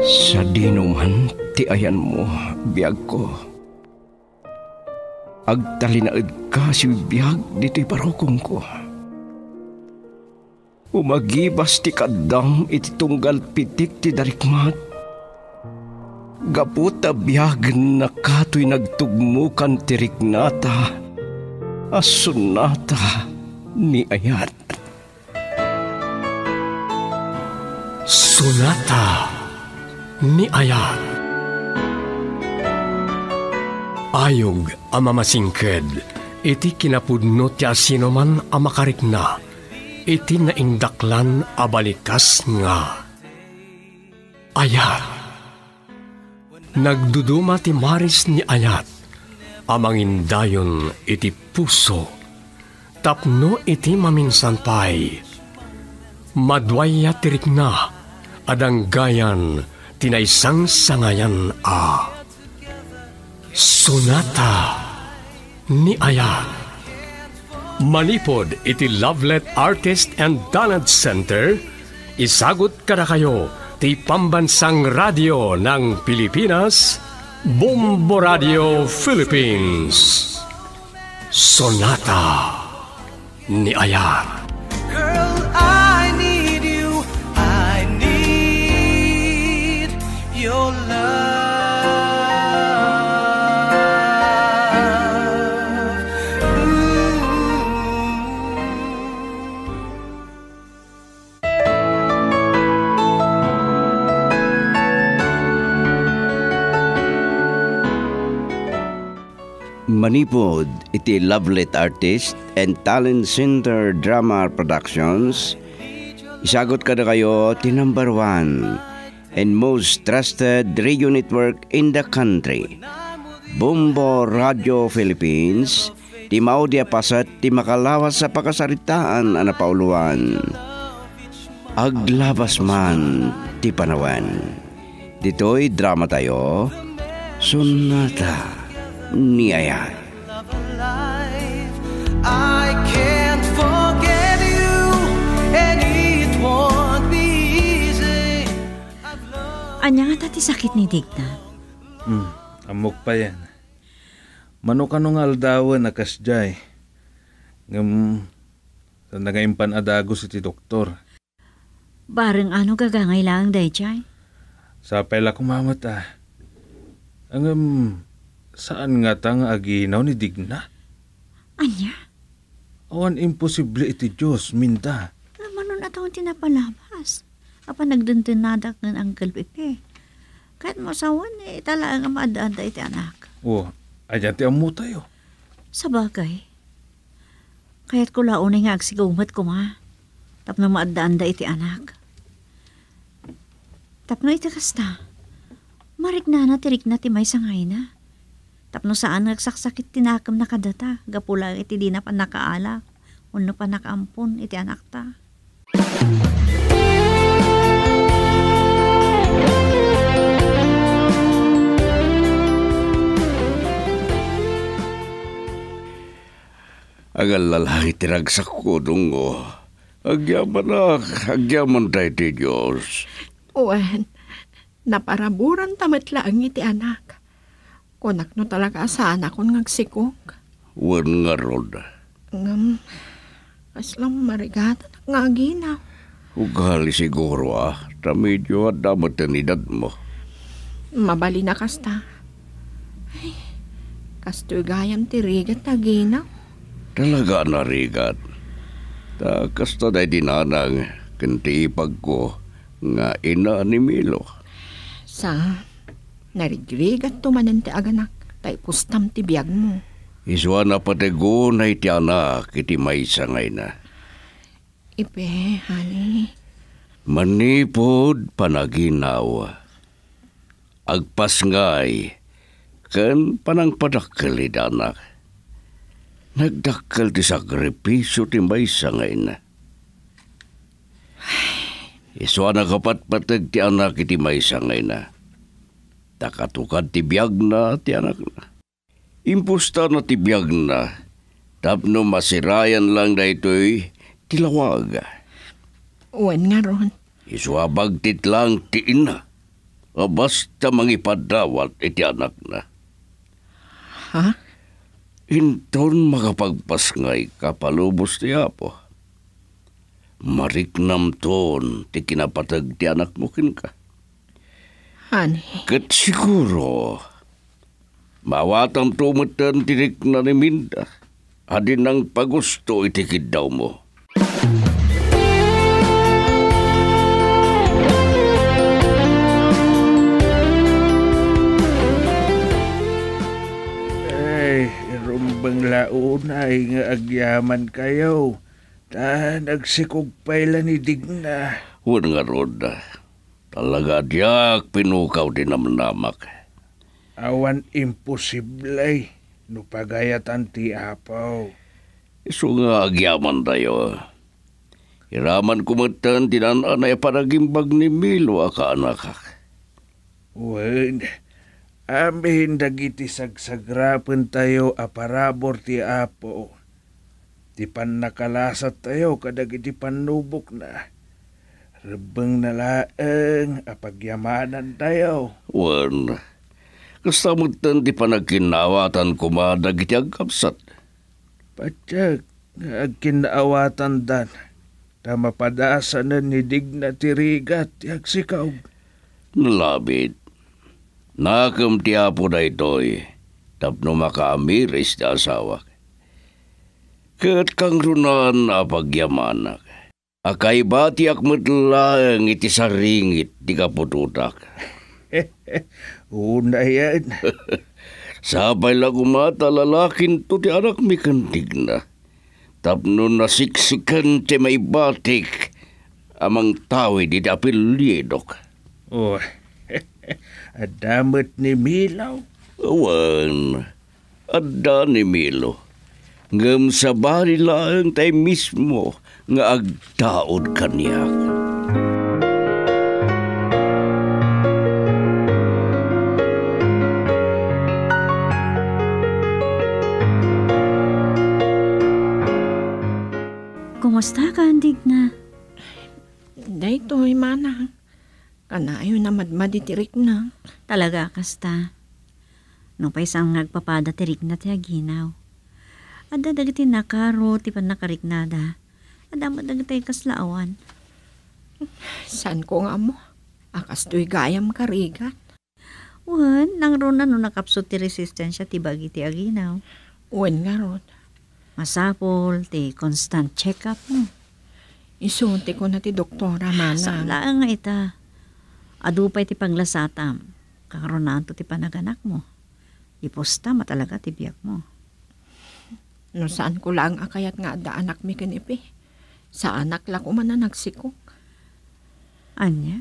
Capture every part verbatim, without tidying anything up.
Sa dinuman ti ayan mo, biyag ko. Agtalinaed ka si biyag dito'y parokong ko. Umagibas ti kadam iti tunggal pitik ti darikmat. Gaputa biyag na kato'y nagtugmukan ti riknata, asunata ni ayat. Sunata ni ayat. Ayog ang mamasingked, iti kinapudno ti asinoman ang makarikna, iti naindaklan abalikas nga. Ayat. Nagduduma ti maris ni ayat, amangindayon iti puso, tapno iti maminsan pay. Madwaya tirikna, adang gayan, tinaysang sangayan a. Sunata ni ayat. Manipod iti Lovelet Artist and Talent Center, isagot kada kayo ti pambansang radyo ng Pilipinas, Bombo Radio Philippines. Sonata ni ayat. Girl, I need you, I need your love. Manipod iti Lovelet Artist and Talent Center Drama Productions, isagot kada kayo ti number one and most trusted radio network in the country, Bombo Radio Philippines, ti maudya pasat ti makalawas sa pakasaritaan ana pauluan. Aglabas man ti panawan. Dito'y drama tayo, Sonata ni ayat. I can't forget you, and it won't be easy. Anya nga tati sakit ni Digna? Hmm, amok pa yan. Manukano nga aldawan na kasjay. Ngam, sa nagaimpan adagos iti doktor. Bareng ano gagangay lang day jay? Sa pela kumamat ah. Ang um, saan nga tang aginaw ni Digna? Anya? Awan imposible iti Diyos, minda. Naman nun atong tinapalabas. Apa nagduntunadak ng ang kalpipi. Kahit masawan eh, talaga nga maadaan da iti anak. Oh, ayan ti amu tayo. Sa bagay. Kaya't ko launay nga agsigumat ko ma. Tapno maadaan da iti anak. Tapno iti kasta. Marikna na tirik na ti may sangay na. Tapno saan nagsaksakit tinakam na kadata, gapula iti di na pa nakaala, uno pa nakaampon iti anak ta. Agal lalaki tiragsak ko dungo. Agyaman na, agyaman tayo ti Diyos. Uwan, naparaburan tamat lang iti anak. Kunak no talaga saan akong ngagsikog. Wan nga rod. Ngam, kaslang marigata na ngaginaw. Ugali siguro ah, na medyo adamat ang edad mo. Mabali na kasta. Ay, kastoy gayam tirigat na ginaw. Talaga na rigat. Ta kasta na dinanang kantipag ko nga ina ni Milo. Sa narigrigat tumanan ti aganak, tay kustam ti biyag mo. Iswa na patego na iti anak iti may sangay na. Ipe, honey. Manipod panaginaw. Agpas ngay, kan panang padakkel iti anak. Nagdakkel ti sakripisyo ti may sangay na. Iswa na kapatpatag ti anak iti may sangay na. Takatukad ti biyag na ti anak na. Impusta na ti biyag na. Tapno masirayan lang na ito'y tilawag. Uwan nga ron. Iswabag tit lang ti ina. nga basta mangipadawat iti anak na. Ha? Inton makapagpasngay kapalubos ti Apo. Mariknam ton ti kinapatag ti anak mo kin ka. Ani, Kat siguro, mawatam tumatan tirik na ni Minda. Adin ang pagusto itikid daw mo. Ay, rumbang launay nga agyaman kayo. Ta nagsikugpay ni Digna. Huwag nga Roda. Talaga diyak pinukaw din naman namak. Awan imposible. No pagayatan ti Apaw. Iso nga agyaman tayo. Iraman kumatan tinananay paragimbag ni Milo aka anak. Wen, amin dagiti sagsagrapen tayo aparabor ti Apo. Ti pan nakalasat tayo kadagiti panubok na. Rebeng na laeng apagyamanan tayo. Wan, kastamutan di panagkinawatan kumadag iti agkapsat. Patsyag, agkinaawatan dan. Tamapadasa na ni Digna ti Rigat ti agsikaw. Nalabit. Nakam ti Apo na ito'y tapno makaamiris ti asawa. Kat kang runan apagyamanak. Akay bati akmatlaang iti saringit di kapututak. Una yan. Sabay lang umata lalakin to ti anak mi kantig na. Tapno nasiksikan ti may batik amang tawi di apelyedok. Oh, adamot ni Milaw. Awan, adda ni Milo. Ngam sa bari lang tayo mismo nga agtaod kaniyak. Kumusta ka, Digna? daytoy manang. Kanayo na madmaditirik na. Talaga, kasta. No pa isang nagpapada tirik na ti aginaw. Ada dagiti nakaro ti pan nakariknada. Ada mo dagiti kaslaawan. San ko nga mo? Akas to'y gayam karigat. Wan, nang ron na no nakapso ti resistensya ti bagi ti aginaw. Uwan nga ron. Masapol ti constant check-up mo. Isunti ko na ti doktora manang. Sala nga ita. Adupay ti paglasatam. Kakaronan to ti panaganak mo. Iposta matalaga ti biyak mo. No saan ko lang akayat nga da anak mi kanipi. Sa anak lang ko man na nagsikok. Anya?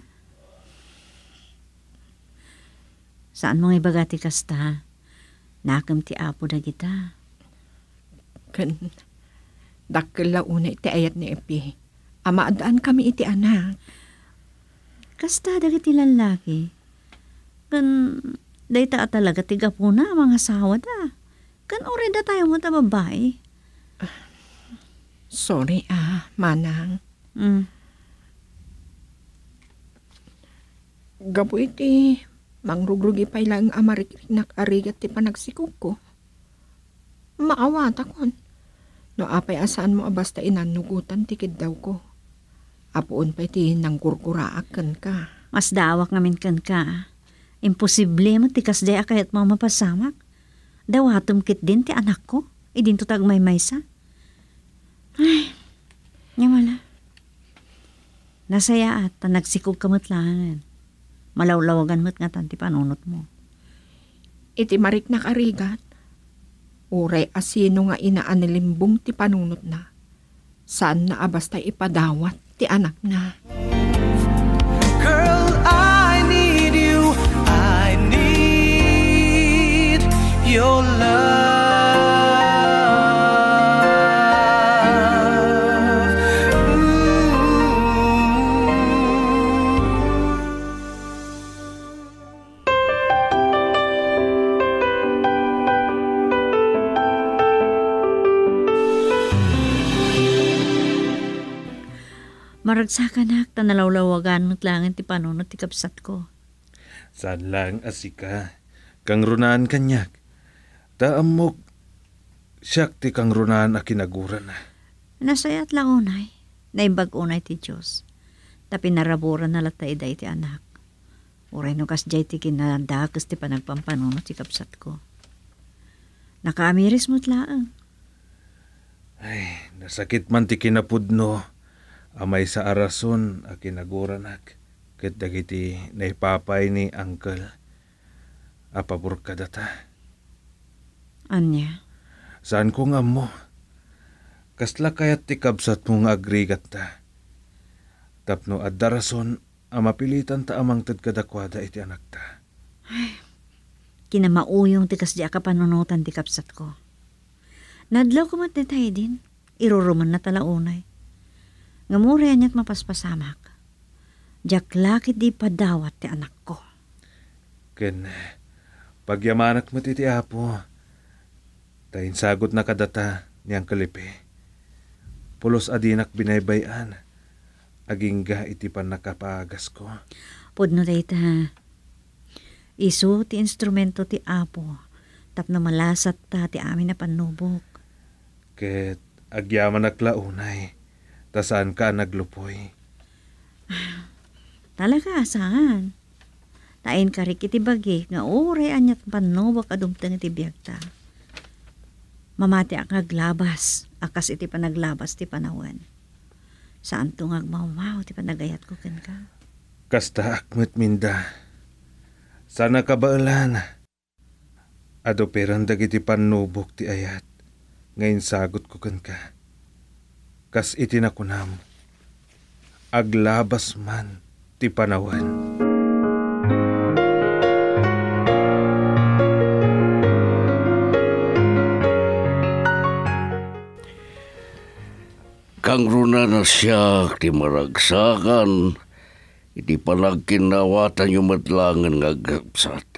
Saan mo nga ibagati kasta? Nakam ti apo na kita. Kan dakkel la una iti ayat ni Epi. Amaadaan kami iti anak. Kasta dagiti lalaki. Kan dayta talaga ti gapuna mga sawa da. Kan ore da tayo mo ta babae. Sorry ah, manang. Mm. Gapo iti mangrugrugi pa ilang amarik nakarigat ti panagsikog ko. Maawat akon. No apay asaan mo abasta inanugutan tikid daw ko. Apoon pa iti nangkurkuraakan ka. Mas dawak ngamin kan ka. Imposible mo tikas day akayat mo mapasamak. Dawatom kit din ti anak ko. Idin to tagmay maysa. Ay, nga wala. Nasaya at nagsikog kamatlangan. Malawlawagan mo't nga tanti panunot mo. Iti marik na karigat. Uray asino nga inaanilimbong ti panunot na. Saan na abasta ipadawat ti anak na. Girl, I need you. I need your love. Maragsakan nak, tanalawlawagan mo't langin ti panunot ti kapsat ko. Saan lang asika, kang runaan kanyak. Taamok, siyak ti kang runaan a kinaguran na. Nasayat lang unay, naimbag unay ti Diyos. Tapi naraburan na latay day ti anak. Uray no kas jay ti kinadakas ti panagpampanunot ti kapsat ko. Nakaamiris mo't laang. Ay, nasakit man ti kinapudno. Amay sa arason a kinaguranak. Ket dagiti naipapay ni Uncle. Apabor ka data. Anya? Saan ko nga mo? Kasla kayat ti kabsat mong agrigat ta. Tapno at darason, amapilitan ta amang tad kadakwada iti anak ta. Ay, kinamauyong ti kasdi ka panunutan ti kapsat ko. Nadlaw ko matitay din, iruruman na talaunay. Ngamuri anya't mapaspasamak. Diyak lakit di padawat ti anak ko. Ken, pagyamanak mo ti ti apo, tayin sagot na kadata niyang kalipi. Pulos adinak binaybayan, agingga iti pan nakapagas ko. Pudno dayta, isu ti instrumento ti apo, tapno malasat ta ti amin na panubok. Ket, agyaman naklaunay, tasaan ka naglupoy. Talaga, saan? Tain ka rin iti bagi, nga ure anyat panubok adumtang iti biyagta. Mamati ang aglabas, akas iti panaglabas ti panawan. Saan to ngagmamaw ti panagayat ko ken ka? Kasta akmet minda. Sana kabaalan. Ado peran dagiti panubok ti ayat. Ngayon sagot ko ken ka. Kas iti nakunam. Aglabas man ti panawan. Kang runa na siya ti maragsakan, iti palagkinawatan yung matlangan nga gapsat.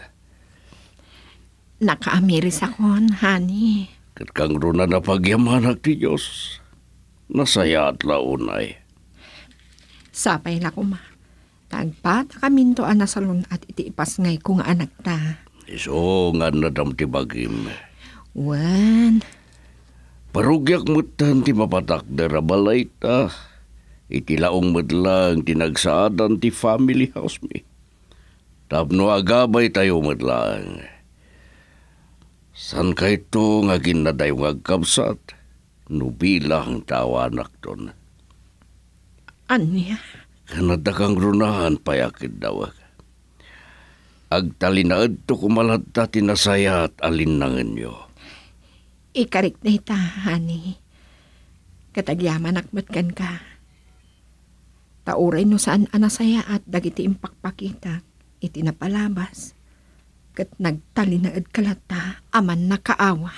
Nakaamiris akon, honey. Kat kang runa na pagyamanak ti Diyos, nasaya at launay. Sapay na ko ma. Tagpata kaminto ana salon at iti ipasngay ko nga anak ta. Iso nga nadam ti bagim. Wan. Parugyak mutan ti mapatak dara balay ta. Iti laong madlang tinagsaadan ti family house mi. Tapno agabay tayo madlang. San kay to nga ginaday nga agkabsat? Nubilang tawanak ton. Anya? Kanada kang runahan payakid daw. Agtalinaad to kumalat ta tinasaya at alinangan nyo. Ikarik na ita, honey. Katagyaman akmat kan ka. Tauray no saan anasaya at dagiti impakpakita. Iti napalabas. Kat nagtalinaad kalata, aman nakaawa.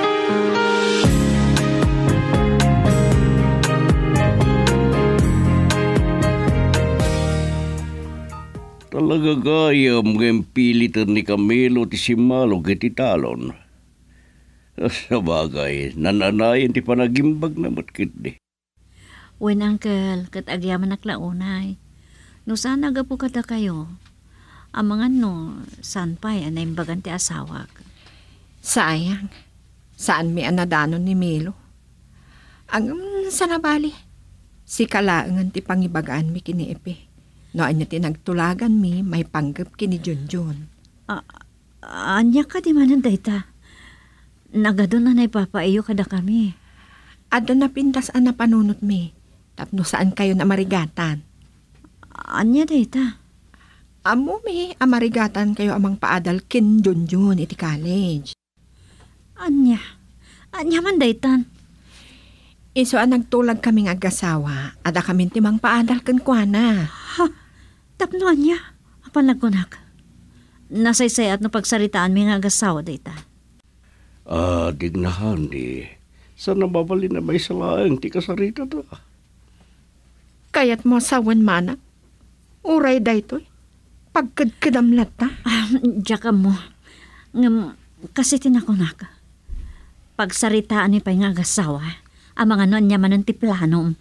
Talaga gaya mga pilitan ni Camilo ti simalo kiti talon. Sa bagay, nananayin ti panagimbag na matkit di. Wen, uncle, kat agyaman naklaunay. No saan nagapu kada kayo? Amangan no, saan pa'y anaimbagan ti asawak? Sayang. Saan mi anadanon ni Milo? Ang um, sanabali. Si kalaangan ti pangibagaan mi kiniipi. No anya ti nagtulagan mi, may panggap kini Junjun. Ah, anya ka di manan dayta. Nagadon na naipapaiyo kada kami. Ado na pintas ana panunot mi. Tapno saan kayo na marigatan? Anya dayta. Amo mi, amarigatan kayo amang paadal kin Junjun iti college. Anya? Anya man daytan? Iso ang nagtulag kaming agasawa, ada kami timang paadal kin kuana. Ha? Tapno anya? Apan nagkunak. Nasaysay at no pagsaritaan mi nga agasawa dayta. Ah, dignahan di. Sana babali na may salaang ti kasarita ta. Kaya't mo sawan mana. Uray daytoy. Pagkadkadamlat ta. Ah, diya ka mo. Ngam, kasi tinakunak. Pagsaritaan ni pa nga agasawa, ang mga noon niya man ang tiplanom.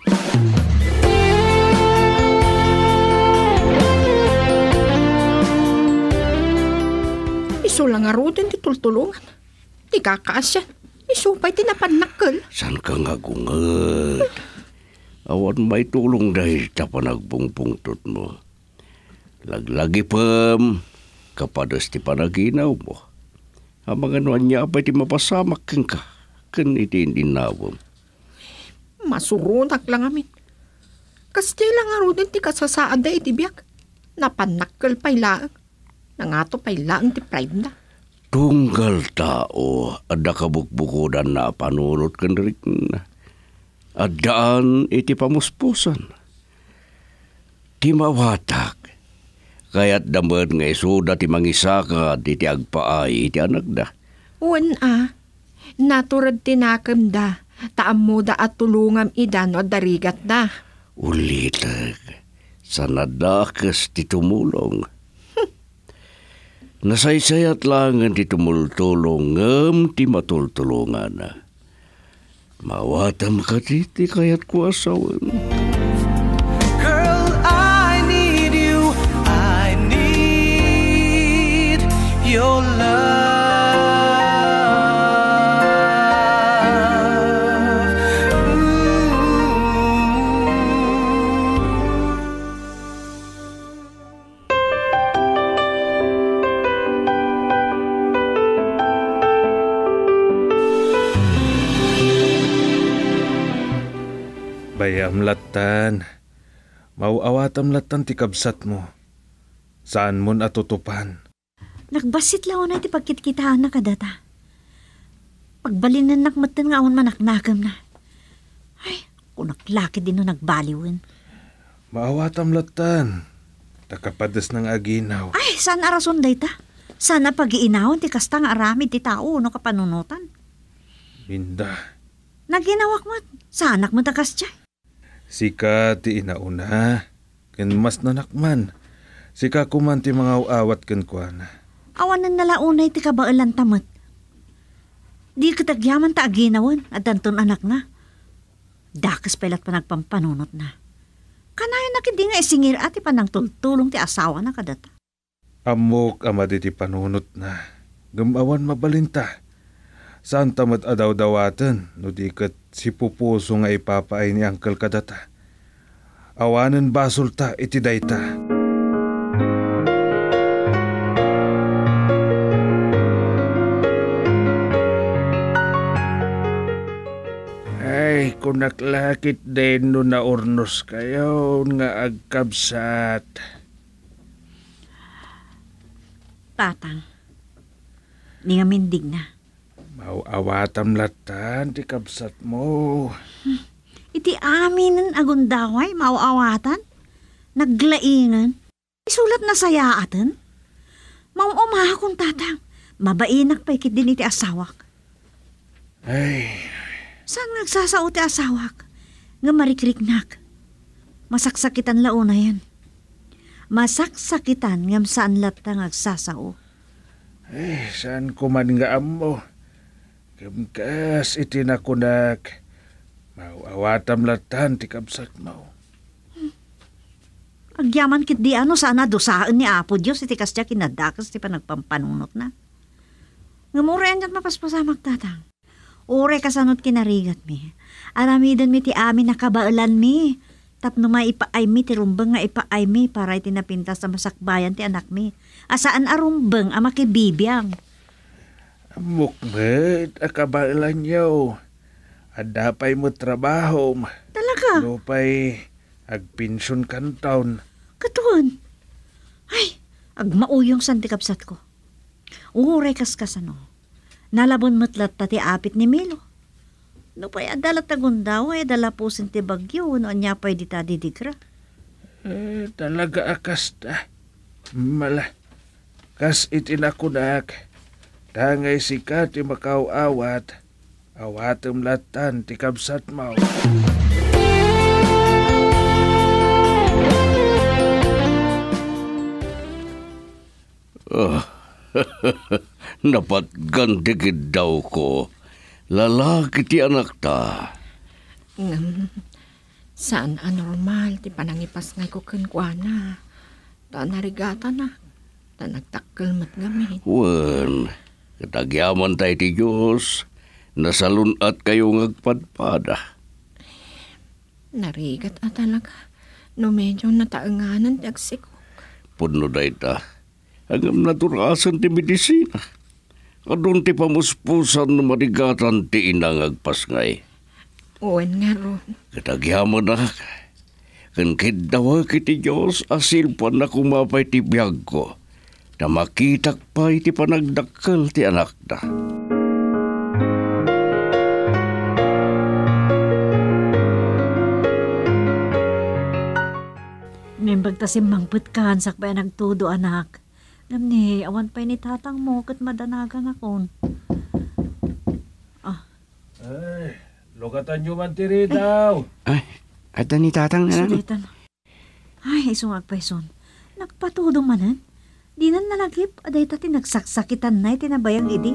Iso lang nga ro din ti tultulungan. Di kakasyan. Iso pa'y tinapanakal. San ka nga gungat? Awan may tulong dahil ta panagbungpungtot mo. Laglagi pam, kapadas ti panaginaw mo. Ang mga nuan niya pa'y ti mapasamak kang ka. Kan iti hindi nawam. Masurunak lang amin. Kasi lang nga ro din ti kasasaad da iti biyak. Napanakal pa'y laang. Nangato pa'y laang ti pride na. Tunggal tao, ada kabukbukudan na panulot kan rin na. Adaan iti pamuspusan. Ti mawatak. Kaya't damad nga isuda ti mangisaka di ti agpaay iti anak da. Uwan ah. Naturad tinakam da. Taam mo da at tulungam idan o darigat da. Ulitag. Sanadakas ti tumulong. Nasaysayat lang ang ti tumultulong ngam ti matultulungan na. Mawatam ka titi kaya't kuasawan. Girl, I need you. I need your love. Bayam latan, mauawatam latan ti kabsat mo. Saan mo natutupan? Nagbasit lao na iti pagkitkitahan na kadata. Pagbalinan nakmatan nga awan manaknakam na. Ay, kung naklaki din no nagbaliwin. Maawatam latan, takapadas ng aginaw. Ay, saan arason day ta? Sana pag-iinawon ti kastang arami ti tao no kapanunutan. Minda, Naginawak mo, sa anak mo takas tiyan. sika ti inauna, ken mas nanakman. Sika kuman ti mga uawat ken kuana. Awanan nalaunay ti kabailan tamat. Di katagyaman ta aginawan at danton anak na. Dakas pelat pa nagpampanunot na. Kanayon na kidi nga isingir ati pa nang tultulong ti asawa na kadata. Amok ama di ti panunot na. Gamawan mabalinta. Saan tamat adaw dawatan, no di kat si pupuso nga ipapaay ni Uncle kadata. Awanan basol ta iti dayta. Ay, kung naklakit din no na urnos kayo nga agkabsat. Tatang, ni nga mindig na. Mauawatam latan ti kabsat mo. Iti amin ng agundaway, mauawatan. Naglaingan. Isulat na sayaatan. Mauumaha kong tatang. Mabainak pa ikit din iti asawak. Ay, Saan nagsasao ti asawak? Nga marikriknak. Masaksakitan launa yan. Masaksakitan ngam saan latang agsasao. ay, saan kuman nga amo? Kamkas iti nakunak. Mauawatam latan ti kabsat mo. Agyaman kit di ano sana dosaan ni Apo Diyos iti kasya kinadakas ti panagpampanunot na. Ngamuren at mapaspasamak tatang. Ure kasanot kinarigat mi. Aramidan mi ti amin nakabaalan mi. Tapno may ipaay mi ti rumbeng nga ipaay mi para iti napintas sa masakbayan ti anak mi. Asaan arumbeng ama kibibiyang. Mukmet, akabailan niyo. Adapay mo trabaho. Talaga? Lupay, agpinsyon kan taon. Katuan. Ay, agmauyong santikapsat ko. Uray kaskasano. Nalabon matlat ta ti apit ni Milo. No pa'y adalat tagundaw ay dala po ti bagyo no anya pa'y di ta didigra. Eh, talaga akas ta. Mala, kas itinakunak. Tangay sika ti makaw-awat. Awatem latan ti kabsat mo. Oh, napatgandigid daw ko. Lalaki ti anak ta. Ngam, saan anormal ti panangipas ngay ko kenkwana. Ta narigata na. Ta nagtakkel mat gamin. Wan, katagyaman tayo ti Diyos, nasalunat kayo ngagpadpada. Narigat at talaga. No medyo nataanganan ti agsikok. Puno da ita, hanggang naturasan ti medisina. Adun ti pamuspusan na marigatan ti inang agpasngay. Uwan nga ron. Katagyaman na, kan kidawa kiti Diyos asil pa na kumapay ti biyag ko, na makitak pa iti panagdakkel ti anak da. Membag ta si mangput kan sakbay nagtudo anak. Ngam ni, awan pa ni tatang mo kat madanagan akon. Ay, lukatan nyo man tiri daw. Ay, ada ni tatang na lang. Sulitan. Ay, isungag pa ison. Nagpatudo manan. Di nan nalagip, aday tati nagsaksakitan na itinabayang idi.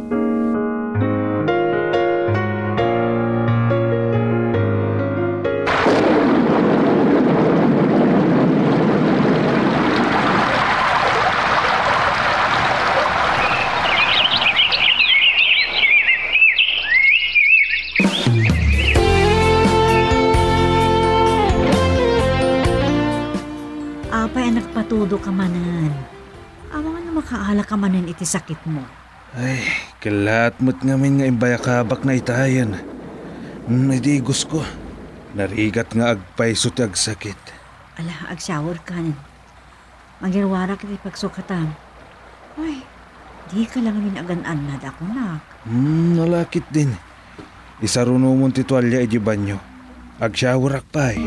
Apay ang nagpatudo ka manan. Awa nga makaala ka manan iti sakit mo. Ay, kalat mo't ngamin nga imbayakabak na itayan. Hmm, edi gusto ko. Narigat nga agpaiso ti agsakit. Ala, ag-shower ka nan. Magirwara kiti pagsukatan. Ay, di ka lang rin agan-an na dako nak. Hmm, nalakit din. Isaruno mo ti tuwalya edi banyo. Agshower akpay.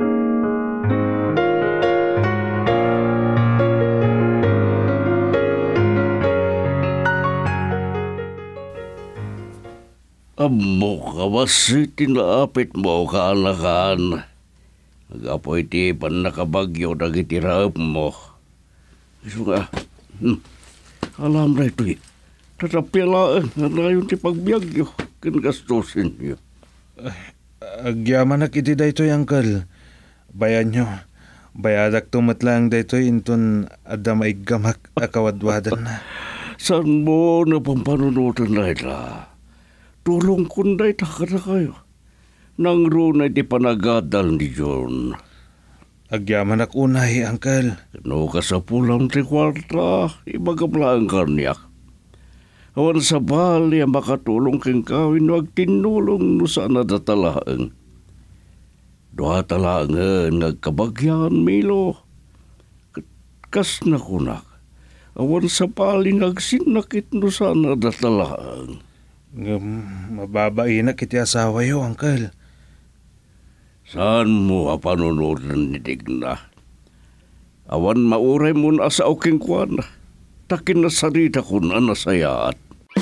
Amo ka basi tinaapit mo kaanakan. Agapoy ti pan nakabagyo nagitirap mo. Iso nga, hmm, alam na ito eh. Tatapilaan na rayon ti pagbiagyo. Kingastusin niyo. Agyaman na kiti daytoy, angkal. Bayan nyo. Bayadak tumatlang daytoy inton adda maigamak akawadwadan na. Saan mo na pampanunutan na ita? Tulong kunday taka na kayo. Nang runa di panagadal ni John. Agyaman ak unay, angkal. No ka sa pulang ti kwarta, ibagablaan ka niyak. Awan sa bali ang makatulong keng kawin no agtinulong no sana datalaang. Doha talaangan nagkabagyan, Milo. Kas na kunak. Awan sa bali nagsinakit no sana datalaang. Ngam, mababain na kiti asawa yo, angkal. Saan mo apanunuran ni Digna? Awan mauray mo na sa aking kwan. Takin na sarita ko na nasayaat.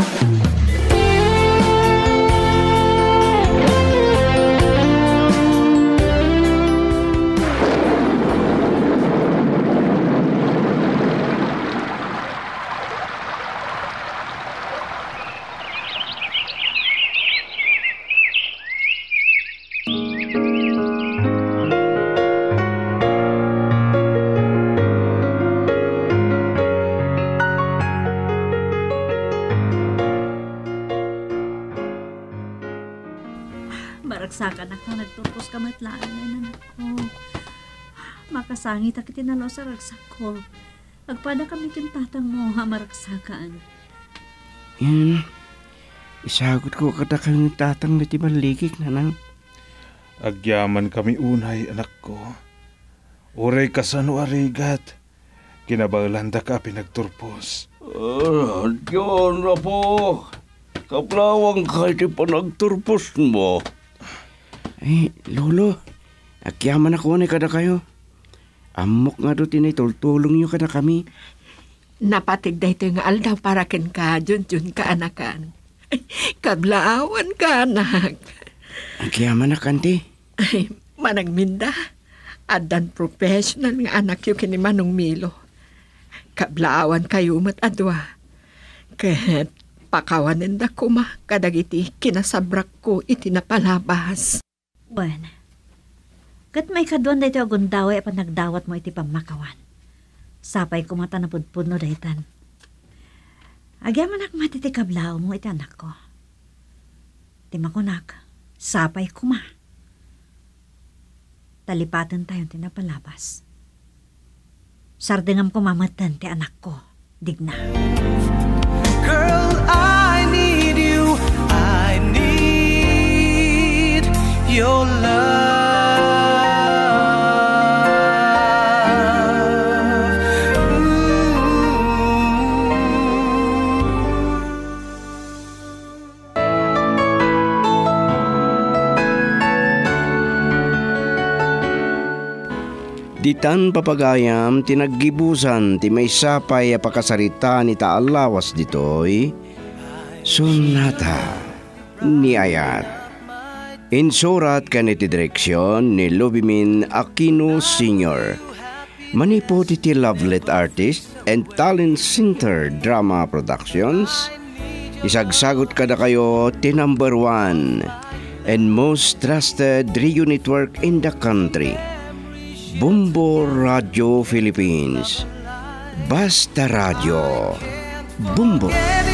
Maragsakan ako, nagtupos ka matlaan na anak ko. Makasangit ako tinalo sa ragsak ko. Agpada kami kin tatang mo, ha, maragsakan. Yan, isagot ko katakang tatang na timaligik na nang. Agyaman kami unay, anak ko. Uray kasano arigat. Kinabalanda ka pinagturpos. Ah, Diyon na po. Kaplawang kahit ipanagturpos mo. Ay, Lolo, agyaman ako na kada kayo. Amok nga do tinitultulong nyo kada kami. Napatig da ito nga aldaw para ken ka, jun-jun ka anakan. Ay, kablaawan ka, anak. Agyaman na kanti. Ay, managminda. Adan professional nga anak yung kini Manong Milo. Kablaawan kayo mat adwa. Kahit pakawanin da kuma, kadagiti kinasabrak ko iti napalabas. Bueno, kat may kadwan da ito agundaway pa nagdawat mo iti pamakawan. Sapay ko mata na pudpud no daytan. Agyaman ak matitikablaw mo iti anak ko. Timakunak, sapay kuma. Talipatan tayong tinapalabas. Sardengam ko mamatan ti anak ko, digna. Girl, I need you. I need your love. Ditan papagayam tinaggibusan ti may sapay a pakasarita ni taalawas ditoy Sonata ni Ayat. Insurat kaniti direksyon ni Lubimin Aquino Senior Manipo ti Lovelet Artist and Talent Center Drama Productions. Isagsagot kada kayo ti number one and most trusted radio network in the country, Bumbo Radio Philippines. Basta Radio. Bumbo.